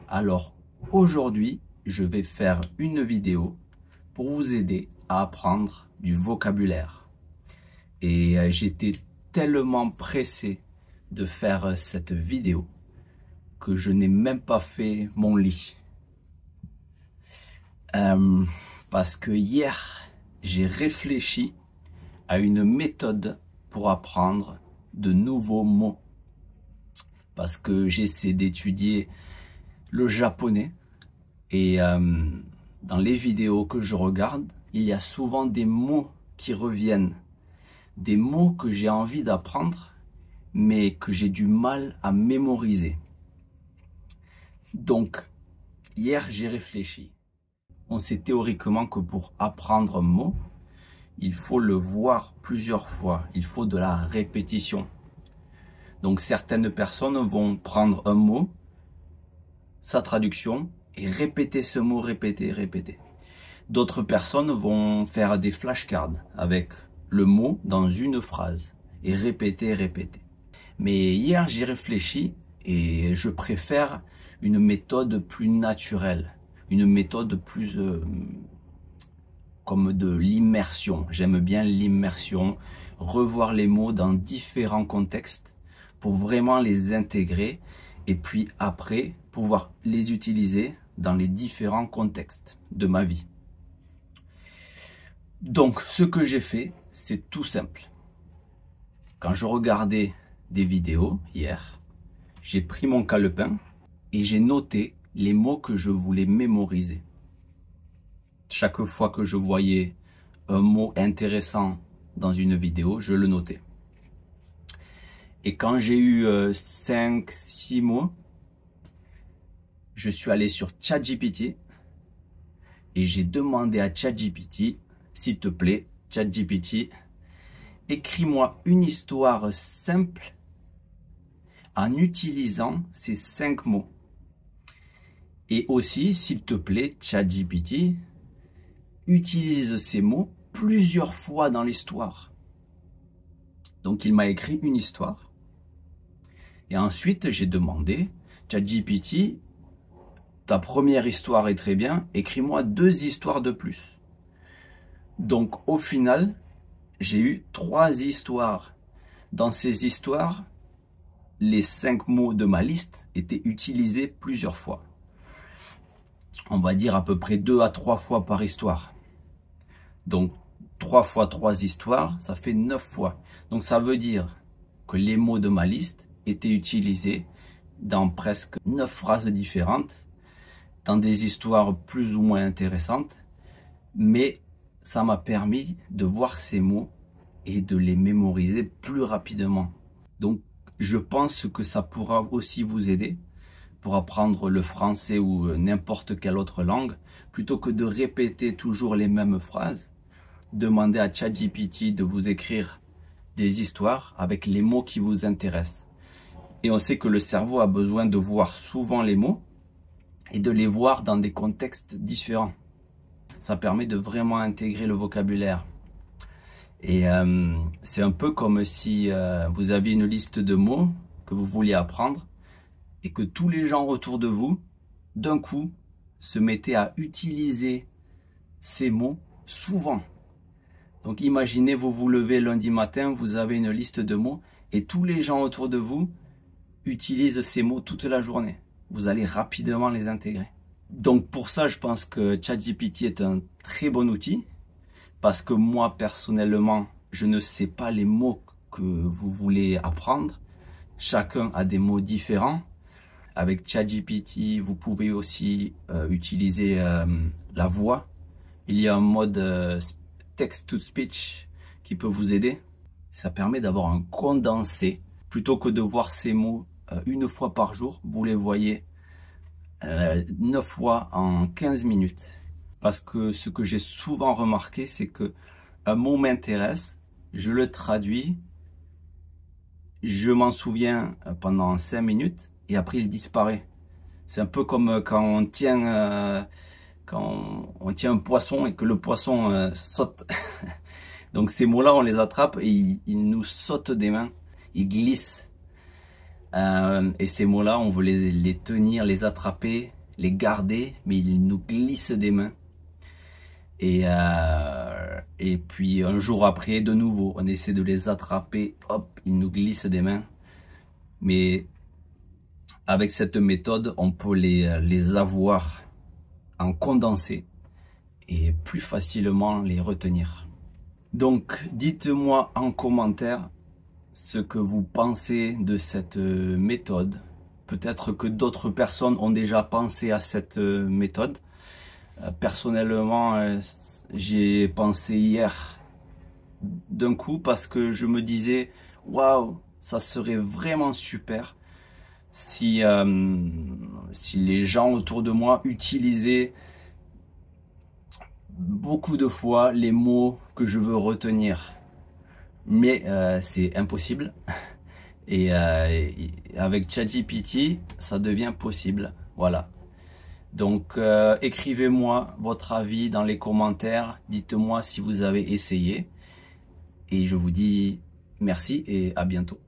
Alors aujourd'hui, je vais faire une vidéo pour vous aider à apprendre du vocabulaire. Et j'étais tellement pressé de faire cette vidéo que je n'ai même pas fait mon lit. Parce que hier, j'ai réfléchi à une méthode pour apprendre de nouveaux mots. Parce que j'essaie d'étudier le japonais et dans les vidéos que je regarde, il y a souvent des mots qui reviennent. Des mots que j'ai envie d'apprendre, mais que j'ai du mal à mémoriser. Donc, hier, j'ai réfléchi. On sait théoriquement que pour apprendre un mot, il faut le voir plusieurs fois. Il faut de la répétition. Donc, certaines personnes vont prendre un mot, sa traduction, et répéter ce mot, répéter. D'autres personnes vont faire des flashcards avec le mot dans une phrase et répéter. Mais hier, j'ai réfléchi et je préfère une méthode plus naturelle, une méthode plus comme de l'immersion. J'aime bien l'immersion, revoir les mots dans différents contextes pour vraiment les intégrer et puis après pouvoir les utiliser dans les différents contextes de ma vie. Donc, ce que j'ai fait, c'est tout simple. Quand je regardais des vidéos hier, j'ai pris mon calepin et j'ai noté les mots que je voulais mémoriser. Chaque fois que je voyais un mot intéressant dans une vidéo, je le notais. Et quand j'ai eu 5-6 mots, je suis allé sur ChatGPT et j'ai demandé à ChatGPT, s'il te plaît, ChatGPT, écris-moi une histoire simple en utilisant ces 5 mots. Et aussi, s'il te plaît, ChatGPT, utilise ces mots plusieurs fois dans l'histoire. Donc, il m'a écrit une histoire. Et ensuite, j'ai demandé, ChatGPT, ta première histoire est très bien, écris-moi 2 histoires de plus. Donc, au final, j'ai eu 3 histoires. Dans ces histoires, les 5 mots de ma liste étaient utilisés plusieurs fois. On va dire à peu près 2 à 3 fois par histoire. Donc, 3 fois 3 histoires, ça fait 9 fois. Donc, ça veut dire que les mots de ma liste étaient utilisés dans presque 9 phrases différentes, dans des histoires plus ou moins intéressantes, mais ça m'a permis de voir ces mots et de les mémoriser plus rapidement. Donc, je pense que ça pourra aussi vous aider pour apprendre le français ou n'importe quelle autre langue. Plutôt que de répéter toujours les mêmes phrases, demandez à ChatGPT de vous écrire des histoires avec les mots qui vous intéressent. Et on sait que le cerveau a besoin de voir souvent les mots et de les voir dans des contextes différents. Ça permet de vraiment intégrer le vocabulaire. Et c'est un peu comme si vous aviez une liste de mots que vous vouliez apprendre et que tous les gens autour de vous, d'un coup, se mettaient à utiliser ces mots souvent. Donc imaginez, vous vous levez lundi matin, vous avez une liste de mots et tous les gens autour de vous utilisent ces mots toute la journée. Vous allez rapidement les intégrer. Donc pour ça, je pense que ChatGPT est un très bon outil parce que moi, personnellement, je ne sais pas les mots que vous voulez apprendre. Chacun a des mots différents. Avec ChatGPT, vous pouvez aussi utiliser la voix. Il y a un mode text-to-speech qui peut vous aider. Ça permet d'avoir un condensé. Plutôt que de voir ces mots une fois par jour, vous les voyez 9 fois en 15 minutes. Parce que ce que j'ai souvent remarqué, c'est que un mot m'intéresse, je le traduis, je m'en souviens pendant 5 minutes et après il disparaît. C'est un peu comme quand on tient un poisson et que le poisson saute. Donc ces mots-là, on les attrape et ils nous sautent des mains, ils glissent. Et ces mots-là, on veut les tenir, les attraper les garder, mais ils nous glissent des mains. Et puis un jour après, de nouveau, on essaie de les attraper, hop, ils nous glissent des mains. Mais avec cette méthode, on peut les avoir en condensé et plus facilement les retenir. Donc, dites-moi en commentaire ce que vous pensez de cette méthode. Peut-être que d'autres personnes ont déjà pensé à cette méthode. Personnellement, j'ai pensé hier d'un coup parce que je me disais waouh, ça serait vraiment super si les gens autour de moi utilisaient beaucoup de fois les mots que je veux retenir. Mais c'est impossible. Et avec ChatGPT, ça devient possible. Voilà. Donc, écrivez-moi votre avis dans les commentaires. Dites-moi si vous avez essayé. Et je vous dis merci et à bientôt.